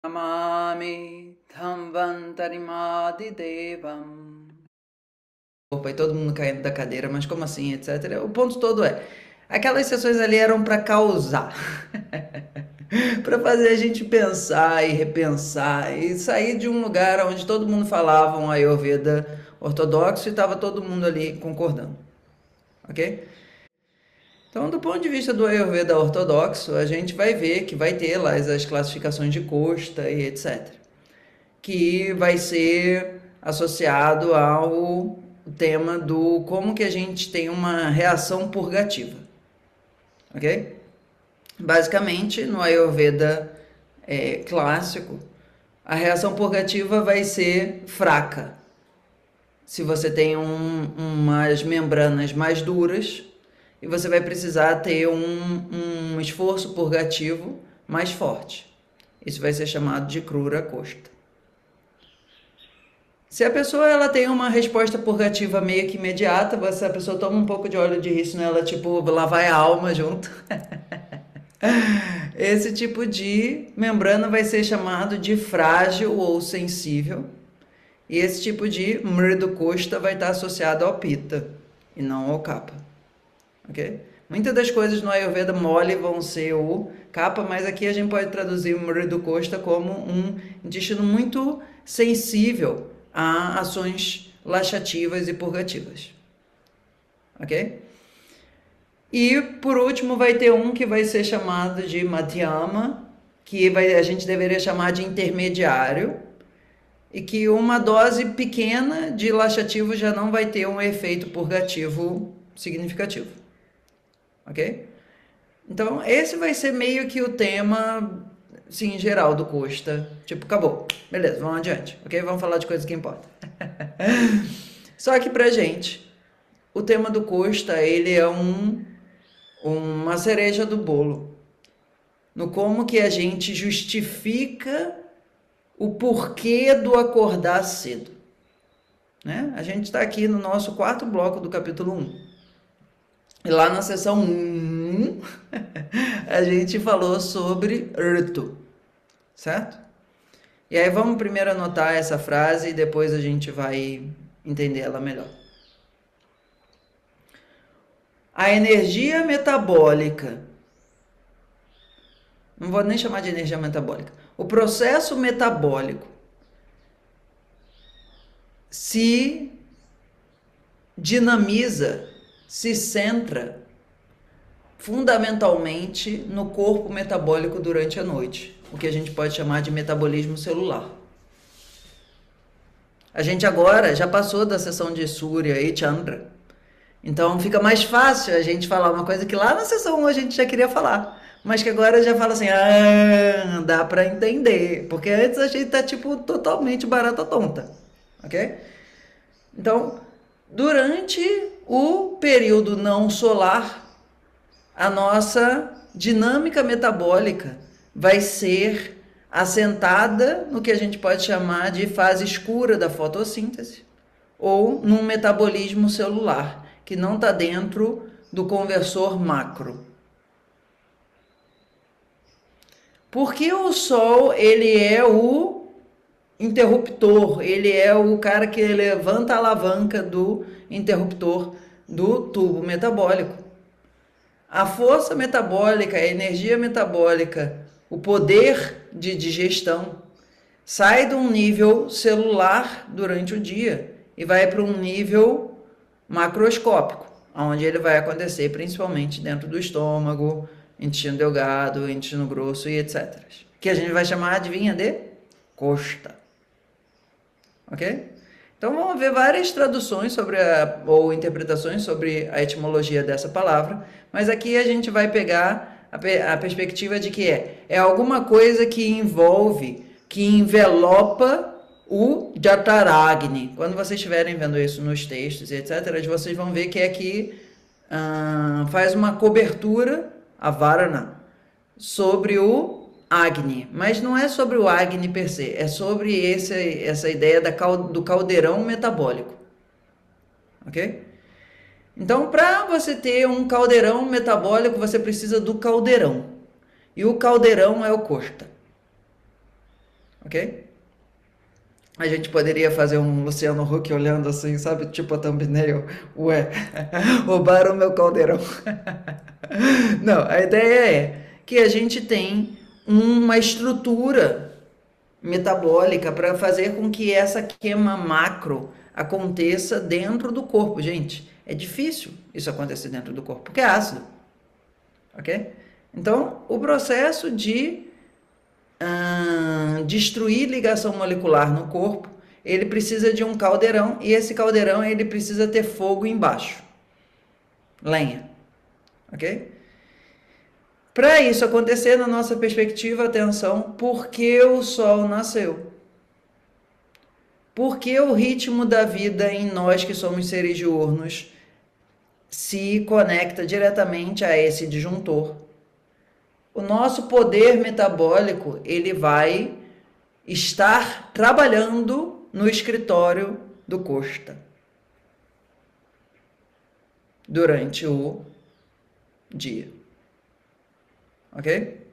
Namami Dhamvantarimadidevam. E todo mundo caindo da cadeira, mas como assim, etc. O ponto todo é, aquelas sessões ali eram para causar, para fazer a gente pensar e repensar e sair de um lugar onde todo mundo falava um Ayurveda ortodoxo e estava todo mundo ali concordando, ok? Então, do ponto de vista do Ayurveda ortodoxo, a gente vai ver que vai ter lá as classificações de Kosta e etc. Que vai ser associado ao tema do como que a gente tem uma reação purgativa, ok? Basicamente, no Ayurveda clássico, a reação purgativa vai ser fraca. Se você tem umas membranas mais duras, e você vai precisar ter um esforço purgativo mais forte. Isso vai ser chamado de Krura Kosta. Se a pessoa ela tem uma resposta purgativa meio que imediata, a pessoa toma um pouco de óleo de rícino, ela tipo, lá vai a alma junto. Esse tipo de membrana vai ser chamado de frágil ou sensível. E esse tipo de mridu kosta vai estar associado ao pitta e não ao kapha. Ok? Muitas das coisas no Ayurveda mole vão ser o kapha, mas aqui a gente pode traduzir o mridu kosta como um intestino muito sensível a ações laxativas e purgativas. Ok? E por último vai ter um que vai ser chamado de madhyama, que a gente deveria chamar de intermediário, e que uma dose pequena de laxativo já não vai ter um efeito purgativo significativo. Ok? Então esse vai ser meio que o tema, sim, geral do Kosta. Tipo, acabou. Beleza, vamos adiante. Ok? Vamos falar de coisas que importam. Só que pra gente, o tema do Kosta, ele é uma cereja do bolo. No como que a gente justifica o porquê do acordar cedo. Né? A gente está aqui no nosso quarto bloco do capítulo 1. E lá na sessão 1, a gente falou sobre Ritu, certo? E aí vamos primeiro anotar essa frase e depois a gente vai entender ela melhor. A energia metabólica, não vou nem chamar de energia metabólica, o processo metabólico se dinamiza, se centra fundamentalmente no corpo metabólico durante a noite, o que a gente pode chamar de metabolismo celular. A gente agora já passou da sessão de Surya e Chandra, então fica mais fácil a gente falar uma coisa que lá na sessão 1 a gente já queria falar, mas que agora já fala assim, dá pra entender, porque antes a gente tá tipo totalmente barata tonta, ok? Então, durante o período não solar, a nossa dinâmica metabólica vai ser assentada no que a gente pode chamar de fase escura da fotossíntese ou num metabolismo celular, que não está dentro do conversor macro. Porque o Sol, ele é o interruptor, ele é o cara que levanta a alavanca do interruptor do tubo metabólico. A força metabólica, a energia metabólica, o poder de digestão sai de um nível celular durante o dia e vai para um nível macroscópico, onde ele vai acontecer principalmente dentro do estômago, intestino delgado, intestino grosso e etc. Que a gente vai chamar, adivinha, de costa. Ok? Então vamos ver várias traduções ou interpretações sobre a etimologia dessa palavra, mas aqui a gente vai pegar a perspectiva de que é alguma coisa que envolve, que envelopa o Jataragni. Quando vocês estiverem vendo isso nos textos e etc., vocês vão ver que aqui faz uma cobertura, a Varana, sobre o Agni, mas não é sobre o Agni per se, é sobre essa ideia do caldeirão metabólico, ok? Então, para você ter um caldeirão metabólico, você precisa do caldeirão, e o caldeirão é o Kosta. ok? A gente poderia fazer um Luciano Huck olhando assim, sabe? Tipo a thumbnail. Ué, roubaram meu caldeirão. Não, a ideia é que a gente tem uma estrutura metabólica para fazer com que essa queima macro aconteça dentro do corpo. Gente, é difícil isso acontecer dentro do corpo, porque é ácido, ok? Então, o processo de destruir ligação molecular no corpo, ele precisa de um caldeirão, e esse caldeirão ele precisa ter fogo embaixo, lenha, ok? Para isso acontecer, na nossa perspectiva, atenção, por que o Sol nasceu? Por que o ritmo da vida em nós que somos seres diurnos se conecta diretamente a esse disjuntor? O nosso poder metabólico, ele vai estar trabalhando no escritório do Costa durante o dia. Ok?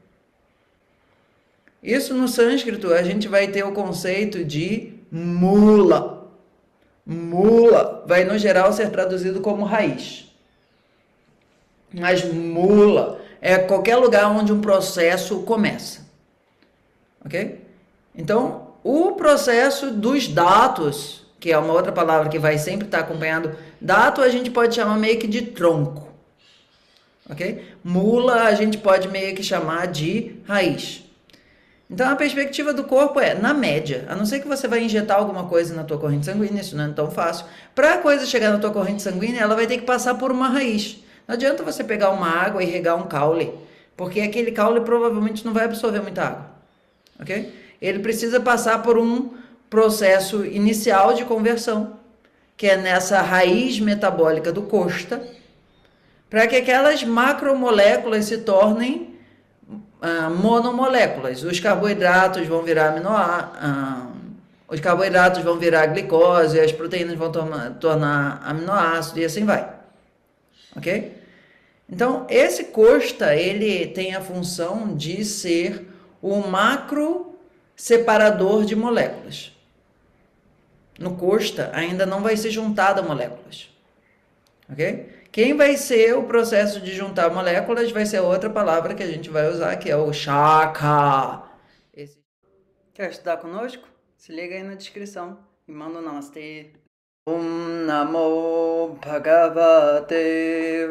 Isso no sânscrito a gente vai ter o conceito de mula. Mula vai no geral ser traduzido como raiz. Mas mula é qualquer lugar onde um processo começa. Ok? Então, o processo dos datos, que é uma outra palavra que vai sempre estar acompanhando, dato a gente pode chamar meio que de tronco. Ok? Mula a gente pode meio que chamar de raiz. Então a perspectiva do corpo é, na média, a não ser que você vai injetar alguma coisa na tua corrente sanguínea, isso não é tão fácil. Para a coisa chegar na tua corrente sanguínea, ela vai ter que passar por uma raiz. Não adianta você pegar uma água e regar um caule, porque aquele caule provavelmente não vai absorver muita água. Ok? Ele precisa passar por um processo inicial de conversão, que é nessa raiz metabólica do Costa, para que aquelas macromoléculas se tornem monomoléculas. Os carboidratos vão virar os carboidratos vão virar glicose, as proteínas vão tornar aminoácido e assim vai. Ok? Então, esse Costa, ele tem a função de ser o macro separador de moléculas. No Costa, ainda não vai ser juntada moléculas. Ok? Quem vai ser o processo de juntar moléculas vai ser outra palavra que a gente vai usar, que é o Shaka. Quer estudar conosco? Se liga aí na descrição e manda um namastê. Om Namo Bhagavate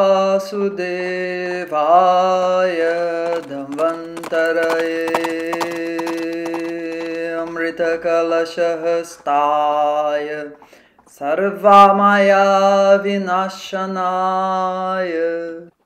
Vasudevaya Dhanvantaraye Amrita Kalashahastaya Sarvamaya Vinashanaya